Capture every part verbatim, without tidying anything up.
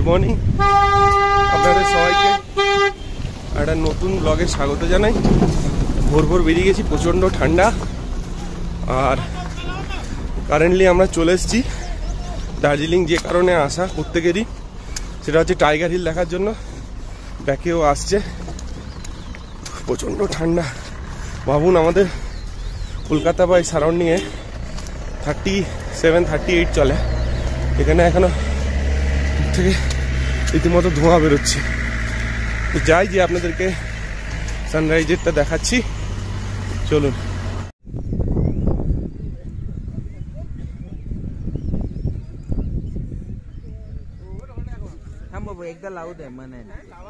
Morning, আপনাদের সবাইকে একটা নতুন ব্লগে স্বাগত জানাই। ভোর ভোর বেরিয়ে গেছি, প্রচণ্ড ঠান্ডা। আর কারেন্টলি আমরা চলে এসেছি দার্জিলিং, যে কারণে আসা প্রত্যেকেরই, সেটা হচ্ছে টাইগার হিল দেখার জন্য। ব্যাকেও আসছে, প্রচণ্ড ঠান্ডা। ভাবুন, আমাদের কলকাতা বা এই সারাউন্ডিংয়ে থার্টি সেভেন থার্টি এইট চলে, এখানে এখনো থেকে রীতিমতো ধোঁয়া বেরোচ্ছে। তো যাই, যে আপনাদেরকে সানরাইজেরটা দেখাচ্ছি, চলুন। एकदा लावू दे म्हणे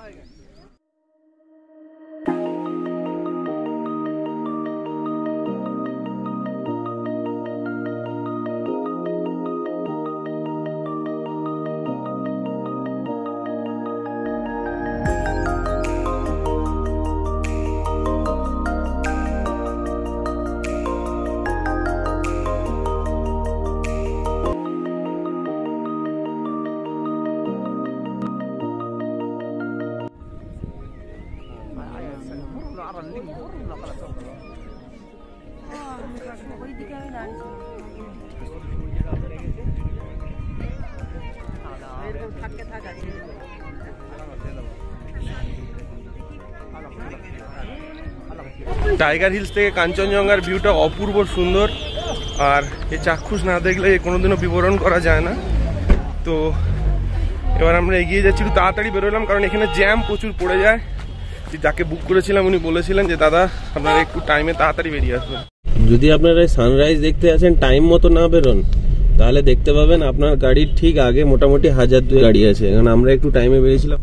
টাইগার হিলস থেকে কাঞ্চনজঙ্ঘার ভিউটা অপূর্ব সুন্দর, আর এই চাক্ষুষ না দেখলে কোনোদিনও বিবরণ করা যায় না। তো এবার আমরা এগিয়ে যাচ্ছি, একটু তাড়াতাড়ি বেরোলাম কারণ এখানে জ্যাম প্রচুর পড়ে যায়। যাকে বুক করেছিলাম উনি বলেছিলেন যে দাদা আপনারা একটু টাইমে তাড়াতাড়ি বেরিয়ে আসবেন। যদি আপনারা সানরাইজ দেখতে আসেন, টাইম মতো না বেরোন, তাহলে দেখতে পাবেন আপনার গাড়ির ঠিক আগে মোটামুটি হাজার দুই গাড়ি আছে। কারণ আমরা একটু টাইমে বেরিয়েছিলাম।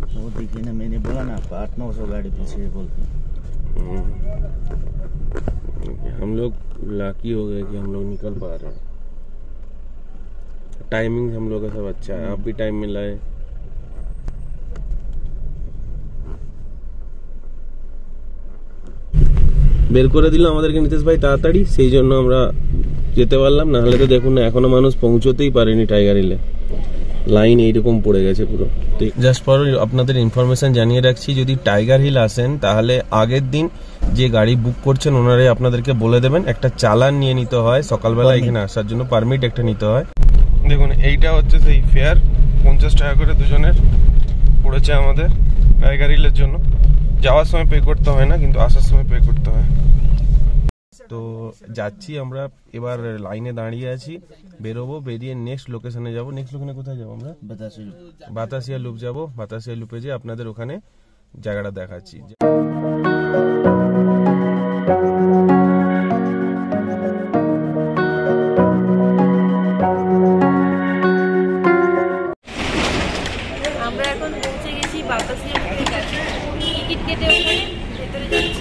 हम लोग लाकी हो गए कि हम लोग निकल पा रहे हैं। टाइमिंग हम लोग का सब अच्छा है, आप भी टाइम मिला है। বের করে দিল আমাদেরকে নীতিশ ভাই তাড়াতাড়ি, সেই জন্য আমরা যেতে পারলাম। না হলে তো দেখুন না, এখনো মানুষ পৌঁছতেই পারেনি টাইগার হিলে, লাইন এইরকম পড়ে গেছে পুরো। জাস্ট ফর আপনাদের ইনফরমেশন জানিয়ে রাখছি, যদি টাইগার হিল আসেন তাহলে আগের দিন যে গাড়ি বুক করছেন ওনারাই আপনাদেরকে বলে দেবেন, একটা চালান নিয়ে নিতে হয় সকালবেলা এখানে আসার জন্য, পারমিট একটা নিতে হয়। দেখুন, এইটা হচ্ছে সেই ফেয়ার, পঞ্চাশ টাকা করে দুজনের পড়েছে আমাদের টাইগার হিলের জন্য। যাওয়ার সময় পে করতে হয় না, কিন্তু আসার সময় পে করতে হয়। তো যাচ্ছি আমরা, এবার লাইনে দাঁড়িয়ে আছি, বেরোবো, বেরিয়ে নেক্সট লোকেশনে যাবো। নেক্সট লোকেশনে কোথায় যাবো আমরা? বাতাসিয়া লুপ যাবো। বাতাসিয়া লুপে যেয়ে আপনাদের ওখানে জায়গাটা দেখাচ্ছি। আমরা এখন পৌঁছে গেছি বাতাসিয়া লুপের কাছে, টিকিট কেটে ওখানে ভেতরে যাচ্ছি।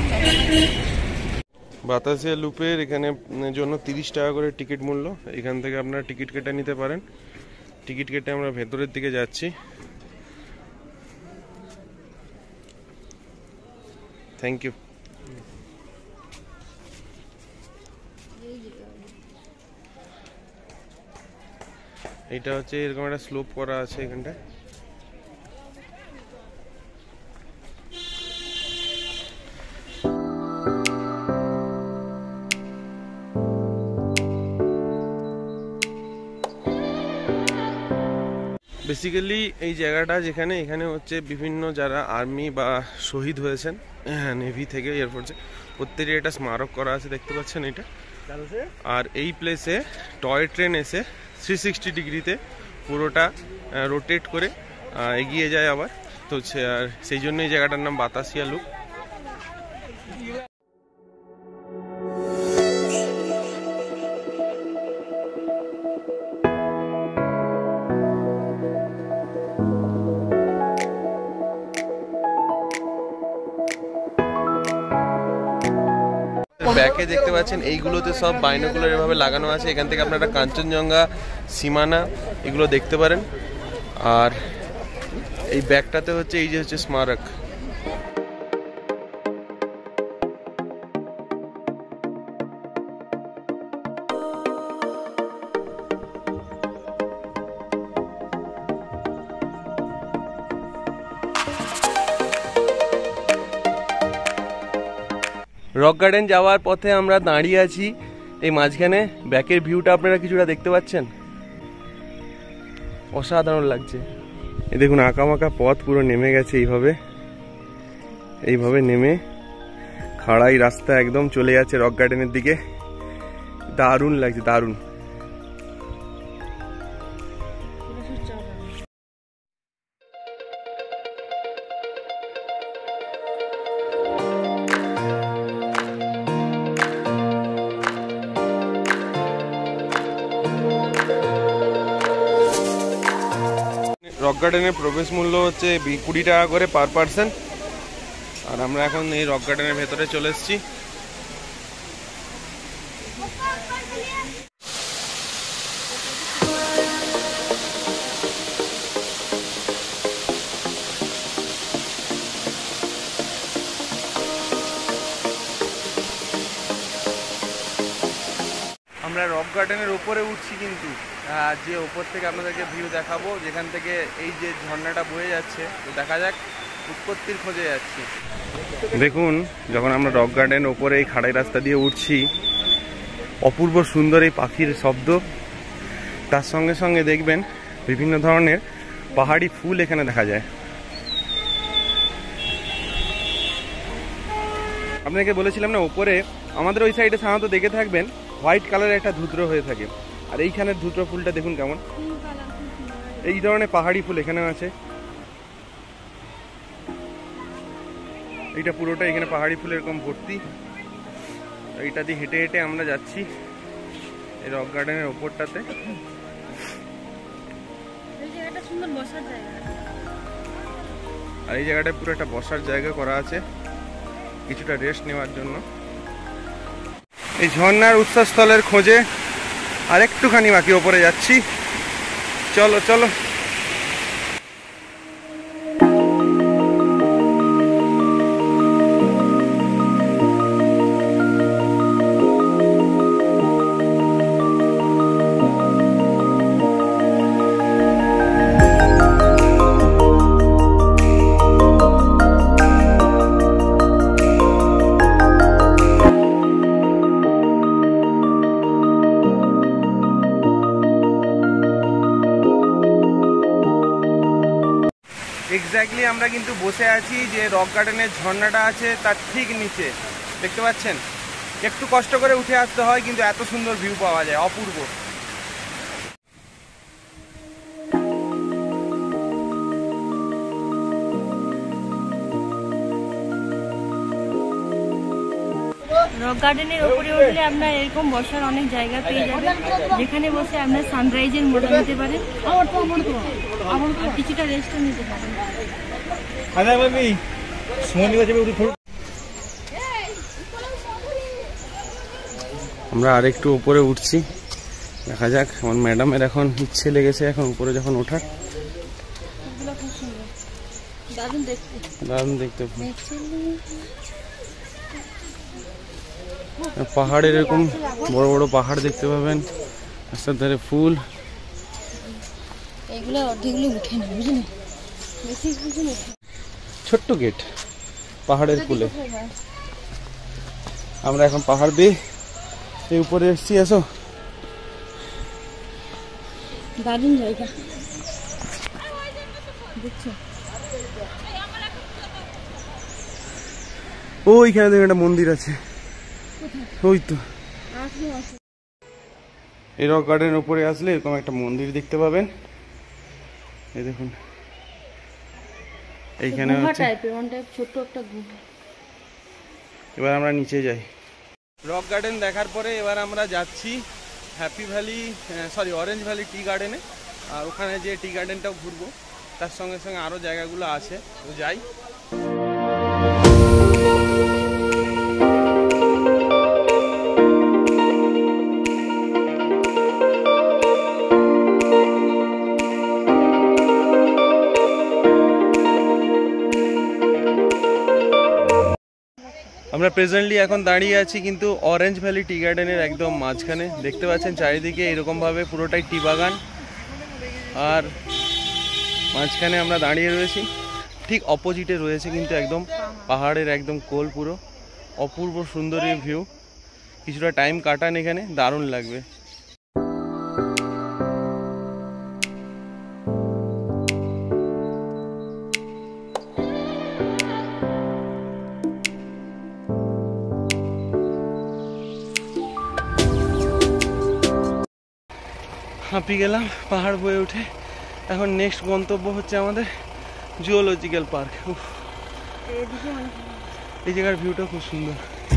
বাতাসিয়া লুপের এখানে জন্য তিরিশ টাকা করে টিকিট মূল্য। এখান থেকে আপনারা টিকিট কেটে নিতে পারেন। টিকিট কেটে আমরা ভেতরের দিকে যাচ্ছি। Thank you. এটা হচ্ছে এরকম একটা স্লোপ করা আছে এখানটায়। বেসিক্যালি এই জায়গাটা যেখানে, এখানে হচ্ছে বিভিন্ন যারা আর্মি বা শহীদ হয়েছেন নেভি থেকে, এয়ারফোর্সে, প্রত্যেকের একটা স্মারক করা আছে, দেখতে পাচ্ছেন এটা। আর এই প্লেসে টয় ট্রেন এসে থ্রি সিক্সটি ডিগ্রিতে পুরোটা রোটেট করে এগিয়ে যায় আবার। তো সেই জন্য এই জায়গাটার নাম বাতাসিয়া লুপ। ব্যাকে দেখতে পাচ্ছেন এইগুলোতে সব বাইনোকুলার এভাবে লাগানো আছে। এখান থেকে আপনারা কাঞ্চনজঙ্ঘা, সীমানা এগুলো দেখতে পারেন। আর এই ব্যাগটাতে হচ্ছে এই যে হচ্ছে স্মারক। রক গার্ডেন যাওয়ার পথে আমরা দাঁড়িয়ে আছি এই মাঝখানে। ব্যাকের ভিউটা আপনারা কিছুটা দেখতে পাচ্ছেন, অসাধারণ লাগছে। এই দেখুন আঁকামাকা পথ পুরো নেমে গেছে এইভাবে, এইভাবে নেমে খাড়াই রাস্তা একদম চলে যাচ্ছে রক গার্ডেনের দিকে। দারুণ লাগছে, দারুণ। রক গার্ডেনের প্রবেশ মূল্য হচ্ছে কুড়ি টাকা করে পার পার্সন। আর আমরা এখন এই রক গার্ডেনের ভেতরে চলে এসেছি। আমরা রক গার্ডেনের উপরে উঠছি, কিন্তু যে উপর থেকে আপনাদেরকে ভিউ দেখাবো, যেখান থেকে এই যে ঝর্ণাটা বয়ে যাচ্ছে, তো দেখা যাক উৎপত্তির খোঁজে যাচ্ছি। দেখুন যখন আমরা রক গার্ডেন ওপরে এই খাড়াই রাস্তা দিয়ে উঠছি, অপূর্ব সুন্দর এই পাখির শব্দ, তার সঙ্গে সঙ্গে দেখবেন বিভিন্ন ধরনের পাহাড়ি ফুল এখানে দেখা যায়। আপনাকে বলেছিলাম না, ওপরে আমাদের ওই সাইডে সাধারণত দেখে থাকবেন হোয়াইট কালারের একটা ধুতরো হয়ে থাকে, আর এইখানের ধুতরো ফুলটা দেখুন কেমন। এই ধরনের পাহাড়ি ফুল এখানেও আছে। এইটা পুরোটা এখানে পাহাড়ি ফুল এরকম ভর্তি। এইটা দিয়ে হেঁটে হেঁটে আমরা যাচ্ছি এই রক গার্ডেনের ওপরটাতে। আর এই জায়গাটা পুরো একটা বসার জায়গা করা আছে, কিছুটা রেস্ট নেওয়ার জন্য। এই ঝর্ণার উৎসস্থলের খোঁজে আর একটুখানি বাকি ওপরে যাচ্ছি। চলো চলো। এক্স্যাক্টলি আমরা কিন্তু বসে আছি যে রক গার্ডেনের ঝর্ণাটা আছে তার ঠিক নিচে, দেখতে পাচ্ছেন। একটু কষ্ট করে উঠে আসতে হয়, কিন্তু এত সুন্দর ভিউ পাওয়া যায়, অপূর্ব। রক গার্ডেনের উপরে উঠলে আপনার এরকম বসার অনেক জায়গা পেয়ে যাবেন, যেখানে বসে আপনার সানরাইজের মজা নিতে পারেন, আর কিছুটা রেস্টও নিতে পারেন। আমরা আরেকটু উপরে উঠছি, দেখা যাক। আমার ম্যাডামের এখন ইচ্ছে লেগেছে এখন উপরে যখন ওঠার। দারুণ দেখতে, দারুণ দেখতে। পাহাড়ের এরকম বড় বড় পাহাড় দেখতে পাবেন, রাস্তার ধারে ফুল। এগুলো অর্ধেকগুলো উঠে না, বুঝলেন? ছোট্ট গেট পাহাড়ের কুলে। আমরা এখন পাহাড় দিয়ে এই উপরে এসছি। আসো, দারুণ জায়গা দেখছো। ওইখানে দেখুন একটা মন্দির আছে, ওই তো। এই রক গার্ডেনের উপরে আসলে এরকম একটা মন্দির দেখতে পাবেন। এই দেখুন এইখানে ছোট্ট একটা গুহা। এবার আমরা নিচে যাই। রক গার্ডেন দেখার পরে এবার আমরা যাচ্ছি happy valley, sorry orange valley tea গার্ডেনে। আর ওখানে যে টি গার্ডেনটাও ঘুরবো, তার সঙ্গে সঙ্গে আরও জায়গাগুলো আছে, তো যাই। আমরা প্রেজেন্টলি এখন দাঁড়িয়ে আছি কিন্তু অরেঞ্জ ভ্যালি টি গার্ডেনের একদম মাঝখানে। দেখতে পাচ্ছেন চারিদিকে এরকমভাবে পুরোটাই টি বাগান, আর মাঝখানে আমরা দাঁড়িয়ে রয়েছি। ঠিক অপোজিটে রয়েছে কিন্তু একদম পাহাড়ের একদম কোল পুরো, অপূর্ব সুন্দরী ভিউ। কিছুটা টাইম কাটান এখানে, দারুণ লাগবে। হাঁপিয়ে গেলাম পাহাড় বয়ে উঠে। এখন নেক্সট গন্তব্য হচ্ছে আমাদের জুওলজিক্যাল পার্ক। এই জায়গার ভিউটা খুব সুন্দর।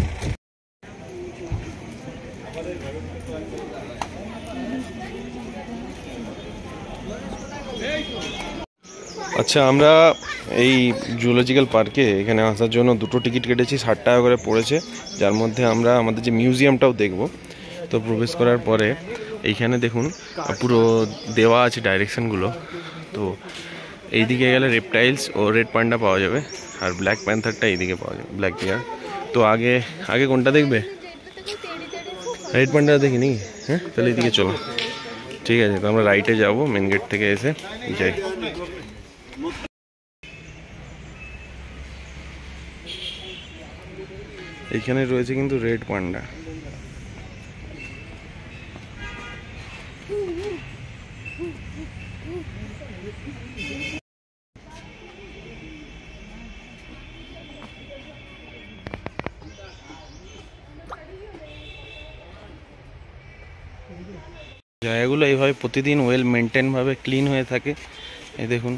আচ্ছা, আমরা এই জুওলজিক্যাল পার্কে এখানে আসার জন্য দুটো টিকিট কেটেছি, ষাট টাকা করে পড়েছে, যার মধ্যে আমরা আমাদের যে মিউজিয়ামটাও দেখব। তো প্রবেশ করার পরে এইখানে দেখুন পুরো দেওয়া আছে ডাইরেকশনগুলো। তো এইদিকে গেলে রেপটাইলস ও রেড পান্ডা পাওয়া যাবে, আর ব্ল্যাক প্যান্থারটা এইদিকে পাওয়া যাবে, ব্ল্যাক বিয়ার। তো আগে আগে কোনটা দেখবে? রেড পান্ডা দেখি নি? হ্যাঁ, তাহলে এইদিকে চলো। ঠিক আছে, তো আমরা রাইটে যাব, মেন গেট থেকে এসে যাই। এইখানে রয়েছে কিন্তু রেড পান্ডা। জায়গাগুলো এইভাবে প্রতিদিন ওয়েল মেনটেন ভাবে ক্লিন হয়ে থাকে, এই দেখুন।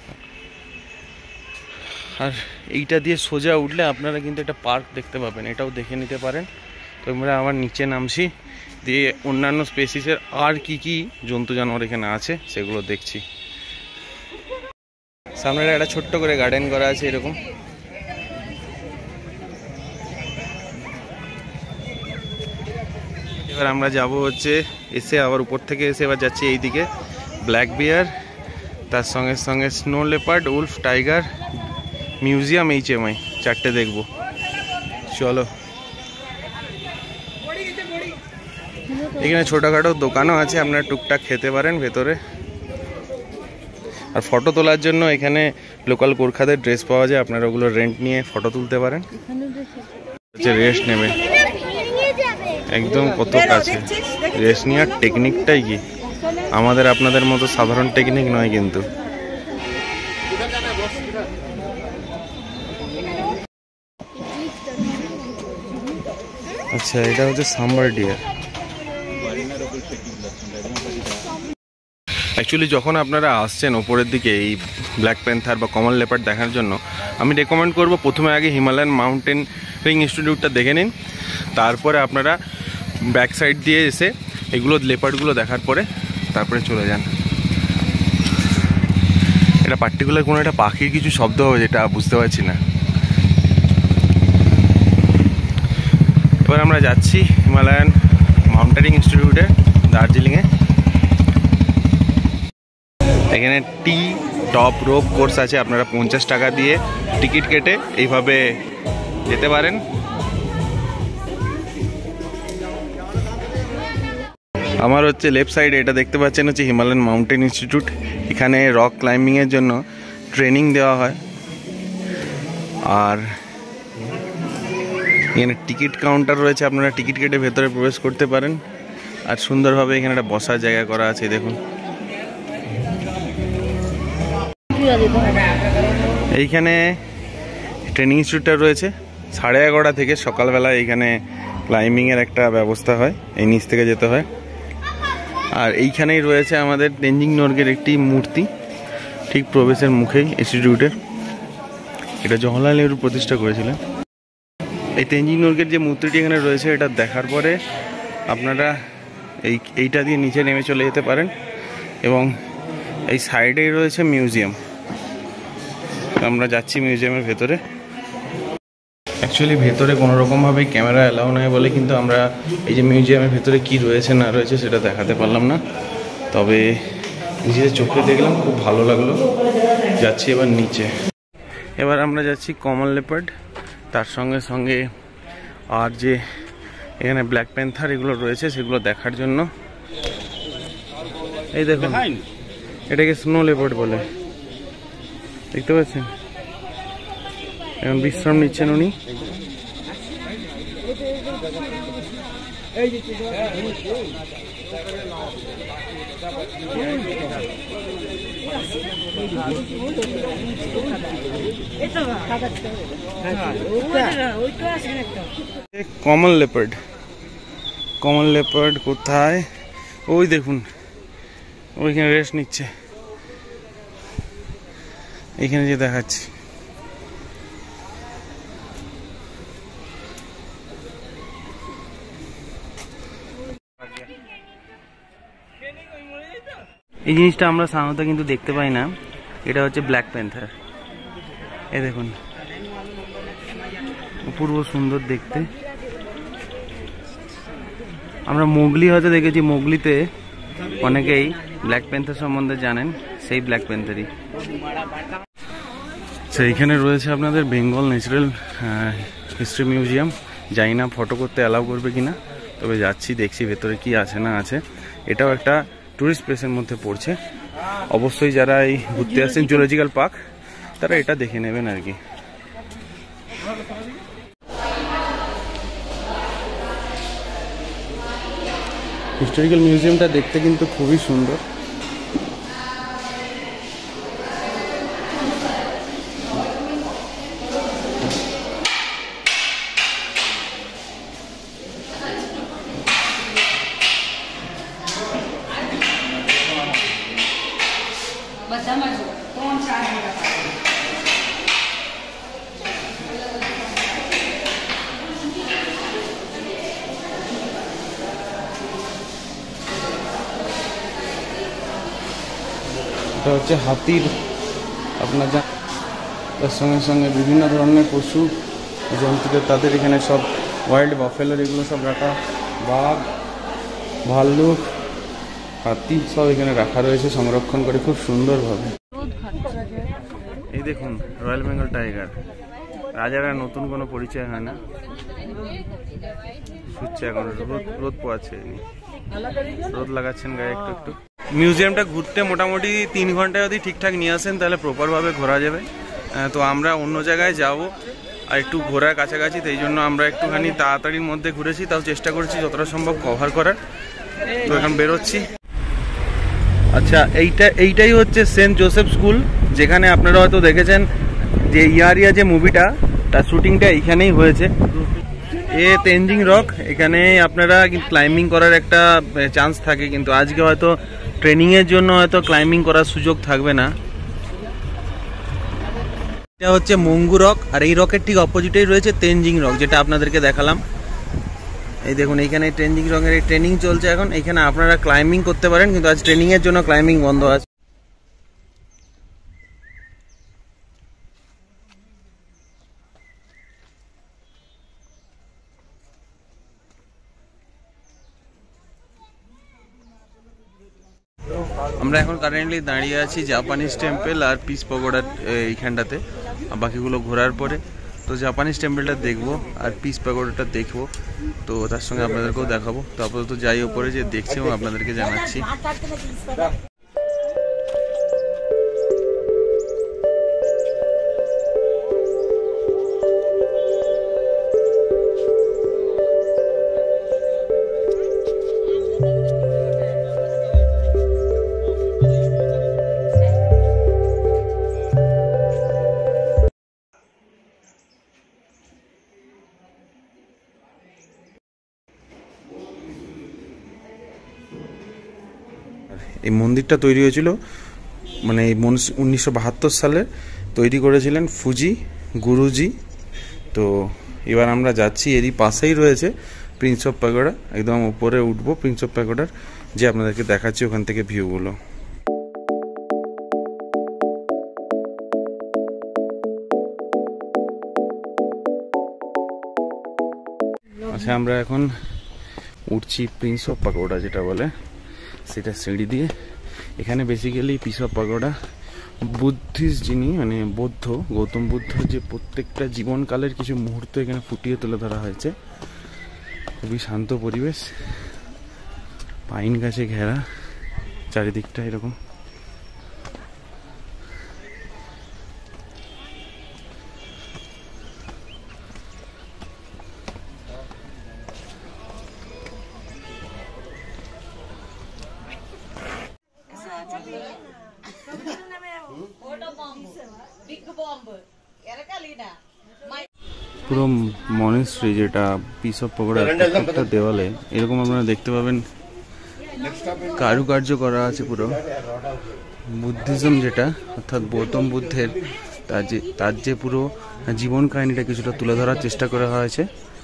আর এইটা দিয়ে সোজা উঠলে আপনারা কিন্তু একটা পার্ক দেখতে পাবেন, এটাও দেখে নিতে পারেন। তো আমরা আবার নিচে নামছি, দিয়ে অন্যান্য স্পেসিসের আর কি কি জন্তু জানোয়ার এখানে আছে সেগুলো দেখছি। সামনে একটা ছোট্ট করে গার্ডেন করা আছে এরকম। এবার আমরা যাব হচ্ছে এসে আবার উপর থেকে এসে এবার যাচ্ছি এইদিকে ব্ল্যাক বিয়ার, তার সঙ্গে সঙ্গে snow leopard, wolf, tiger, museum, HMI, চারটে দেখবো। চলো। এখানে ছোটোখাটো দোকানও আছে, আপনারা টুকটাক খেতে পারেন ভেতরে। আর ফটো তোলার জন্য এখানে লোকাল গোর্খাদের ড্রেস পাওয়া যায়, আপনারা ওগুলো রেন্ট নিয়ে ফটো তুলতে পারেন। হচ্ছে রেস্ট নেবে একদম কত কাছে, রেস্ট নেওয়ার টেকনিকটাই কি আমাদের আপনাদের মতো সাধারণ টেকনিক নয় কিন্তু। আচ্ছা, এটা হচ্ছে সাম্বার ডিয়ার। অ্যাকচুয়ালি যখন আপনারা আসছেন ওপরের দিকে এই ব্ল্যাক প্যান্থার বা কমন লেপার্ড দেখার জন্য, আমি রেকমেন্ড করব প্রথমে আগে হিমালয়ান মাউন্টেনিং ইনস্টিটিউটটা দেখে নিন, তারপরে আপনারা ব্যাক সাইড দিয়ে এসে এগুলো লেপার্ডগুলো দেখার পরে তারপরে চলে যান। এটা পার্টিকুলার কোনো একটা পাখির কিছু শব্দ হবে যেটা বুঝতে পারছি না। এবার আমরা যাচ্ছি হিমালয়ান মাউন্টেনিং ইনস্টিটিউটে দার্জিলিংয়ে। এখানে টি টপ রোপ কোর্স আছে, আপনারা পঞ্চাশ টাকা দিয়ে টিকিট কেটে এইভাবে যেতে পারেন। আমার হচ্ছে লেফট সাইডে এটা দেখতে পাচ্ছেন হচ্ছে হিমালয়ান মাউন্টেন ইনস্টিটিউট। এখানে রক ক্লাইম্বিংয়ের জন্য ট্রেনিং দেওয়া হয়। আর এখানে টিকিট কাউন্টার রয়েছে, আপনারা টিকিট কেটে ভেতরে প্রবেশ করতে পারেন। আর সুন্দরভাবে এখানে একটা বসার জায়গা করা আছে দেখুন। এইখানে ট্রেনিং ইনস্টিটিউটটা রয়েছে, সাড়ে এগারোটা থেকে সকালবেলা এইখানে ক্লাইম্বিংয়ের একটা ব্যবস্থা হয়, এই নিচ থেকে যেতে হয়। আর এইখানেই রয়েছে আমাদের তেনজিং নোরগের একটি মূর্তি, ঠিক প্রবেশের মুখেই ইনস্টিটিউটের। এটা জওহরলাল নেহরু প্রতিষ্ঠা করেছিলেন। এই তেনজিং নোরগের যে মূর্তিটি এখানে রয়েছে, এটা দেখার পরে আপনারা এই এইটা দিয়ে নিচে নেমে চলে যেতে পারেন। এবং এই সাইডেই রয়েছে মিউজিয়াম, আমরা যাচ্ছি মিউজিয়ামের ভেতরে। অ্যাকচুয়ালি ভেতরে কোনো রকমভাবে ক্যামেরা অ্যালাউ নয় বলে কিন্তু আমরা এই যে মিউজিয়ামের ভেতরে কি রয়েছে না রয়েছে সেটা দেখাতে পারলাম না, তবে নিজের চোখে দেখলাম, খুব ভালো লাগলো। যাচ্ছি এবার নিচে। এবার আমরা যাচ্ছি কমন লেপার্ড, তার সঙ্গে সঙ্গে আর যে এখানে ব্ল্যাক প্যান্থার এগুলো রয়েছে সেগুলো দেখার জন্য। এই দেখুন, এটাকে স্নো লেপার্ড বলে, দেখতে পাচ্ছেন? এখন বিশ্রাম নিচ্ছেন উনি। কমন লেপার্ড, কমন লেপার্ড কোথায়? ওই দেখুন ওইখানে রেস্ট নিচ্ছে, এইখানে যে দেখাচ্ছি। এই জিনিসটা আমরা সাধারণত কিন্তু দেখতে পাই না, এটা হচ্ছে ব্ল্যাক প্যান্থার। এই দেখুন অপূর্ব সুন্দর দেখতে। আমরা মোগলি হয়তো দেখেছি, মোগলিতে অনেকেই ব্ল্যাক প্যান্থার সম্বন্ধে জানেন, সেই ব্ল্যাক প্যান্থারই। সেইখানে রয়েছে আপনাদের বেঙ্গল ন্যাচারাল হিস্ট্রি মিউজিয়াম। জানি না ফটো করতে অ্যালাউ করবে কিনা, তবে যাচ্ছি দেখছি ভেতরে কি আছে না আছে। এটাও একটা টুরিস্ট প্লেসের মধ্যে পড়ছে। অবশ্যই যারা এই ঘুরতে আসছেন জুলজিক্যাল পার্ক, তারা এটা দেখে নেবেন আর কি। হিস্টোরিক্যাল মিউজিয়ামটা দেখতে কিন্তু খুবই সুন্দর। এটা হচ্ছে হাতির আপনার, যা তার সঙ্গে সঙ্গে বিভিন্ন ধরনের পশু জন্তুদের, তাদের এখানে সব ওয়াইল্ড বাফেলোর এগুলো সব রাখা, বাঘ, ভাল্লুক, হাতি সব এখানে রাখা রয়েছে সংরক্ষণ করে খুব সুন্দরভাবে। এই দেখুন রয়্যাল বেঙ্গল টাইগার, রাজারা নতুন কোনো পরিচয় হয় না, শুচ্ছে এখন, রোদ রোদ পোয়াচ্ছে, রোদ লাগাচ্ছেন গায়ে একটু একটু। মিউজিয়ামটা ঘুরতে মোটামুটি তিন ঘন্টায় যদি ঠিকঠাক নিয়ে আসেন তাহলে প্রপারভাবে ঘোরা যাবে। তো আমরা অন্য জায়গায় যাব আর একটু ঘোরার কাছাকাছি, তো এই জন্য আমরা একটুখানি তাড়াতাড়ির মধ্যে ঘুরেছি, তাও চেষ্টা করছি যতটা সম্ভব কভার করার। তো এখন বেরোচ্ছি। আচ্ছা, এইটা এইটাই হচ্ছে সেন্ট জোসেফ স্কুল, যেখানে আপনারা হয়তো দেখেছেন যে ইয়ারিয়া যে মুভিটা, তার শুটিংটা এইখানেই হয়েছে। এ তেনজিং রক, এখানে আপনারা ক্লাইম্বিং করার একটা চান্স থাকে, কিন্তু আজকে হয়তো ট্রেনিংয়ের জন্য হয়তো ক্লাইম্বিং করার সুযোগ থাকবে না। এটা হচ্ছে মঙ্গু রক, আর এই রকের ঠিক অপোজিটেই রয়েছে তেনজিং রক, যেটা আপনাদেরকে দেখালাম। এই দেখুন এইখানে তেনজিং রকের এই ট্রেনিং চলছে এখন, এখানে আপনারা ক্লাইম্বিং করতে পারেন, কিন্তু আজ ট্রেনিংয়ের জন্য ক্লাইম্বিং বন্ধ আছে। আমরা এখন কারেন্টলি দাঁড়িয়ে আছি জাপানিজ টেম্পল আর পিস পগোডা এইখানটাতে, বাকিগুলো ঘোরার পরে তো জাপানিজ টেম্পলটা দেখবো আর পিস পগোডাটা দেখবো, তো তার সঙ্গে আপনাদেরকেও দেখাবো। তো আপাতত যাই ওপরে যে দেখছি এবং আপনাদেরকে জানাচ্ছি। এই মন্দিরটা তৈরি হয়েছিল মানে এই উনিশশো বাহাত্তর সালে তৈরি করেছিলেন ফুজি গুরুজি। তো এবার আমরা যাচ্ছি, এরই পাশেই রয়েছে প্রিন্স অফ প্যাগোডা, একদম উপরে উঠবো প্রিন্স অফ প্যাগোডার, যে আপনাদেরকে দেখাচ্ছি ওখান থেকে ভিউগুলো। আচ্ছা, আমরা এখন উঠছি প্রিন্স অফ প্যাগোডা যেটা বলে, সেটা সিঁড়ি দিয়ে। এখানে basically peace of pagoda Buddhist যিনি মানে বৌদ্ধ গৌতম বুদ্ধ যে প্রত্যেকটা জীবনকালের কিছু মুহূর্ত এখানে ফুটিয়ে তুলে ধরা হয়েছে। খুবই শান্ত পরিবেশ, পাইন গাছে ঘেরা চারিদিকটা এরকম। পুরো মনেস্ট্রি, যেটা পিস অফ পকোড়া প্রত্যেকটা দেওয়ালে এরকম আপনারা দেখতে পাবেন কারুকার্য করা আছে পুরো। বুদ্ধিজম যেটা, অর্থাৎ গৌতম বুদ্ধের তার যে তার যে পুরো জীবন কাহিনীটা কিছুটা তুলে ধরার চেষ্টা করা হয়েছে।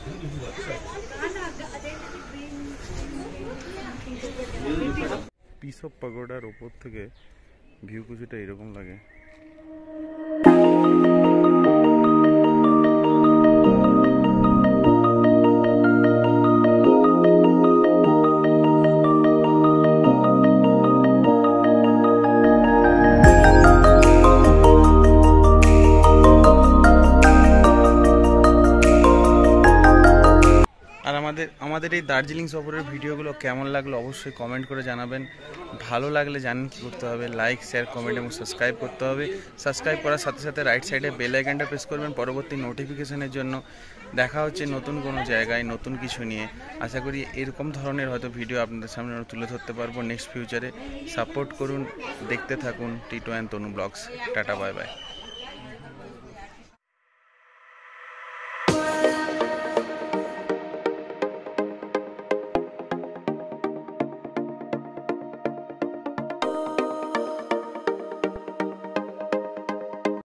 পিস অফ পাগোডার ওপর থেকে ভিউ কিছুটা এরকম লাগে। আর আমাদের আমাদের এই দার্জিলিং সফরের ভিডিওগুলো কেমন লাগলো অবশ্যই কমেন্ট করে জানাবেন। ভালো লাগলে জানেন কী করতে হবে, লাইক শেয়ার কমেন্ট এবং সাবস্ক্রাইব করতে হবে। সাবস্ক্রাইব করার সাথে সাথে রাইট সাইডে বেল আইকনটা প্রেস করবেন পরবর্তী নোটিফিকেশনের জন্য। দেখা হচ্ছে নতুন কোনো জায়গায় নতুন কিছু নিয়ে। আশা করি এরকম ধরনের হয়তো ভিডিও আপনাদের সামনে তুলে ধরতে পারবো নেক্সট ফিউচারে। সাপোর্ট করুন, দেখতে থাকুন টিটো অ্যান্ড তনু ব্লগস। টাটা, বাই বাই।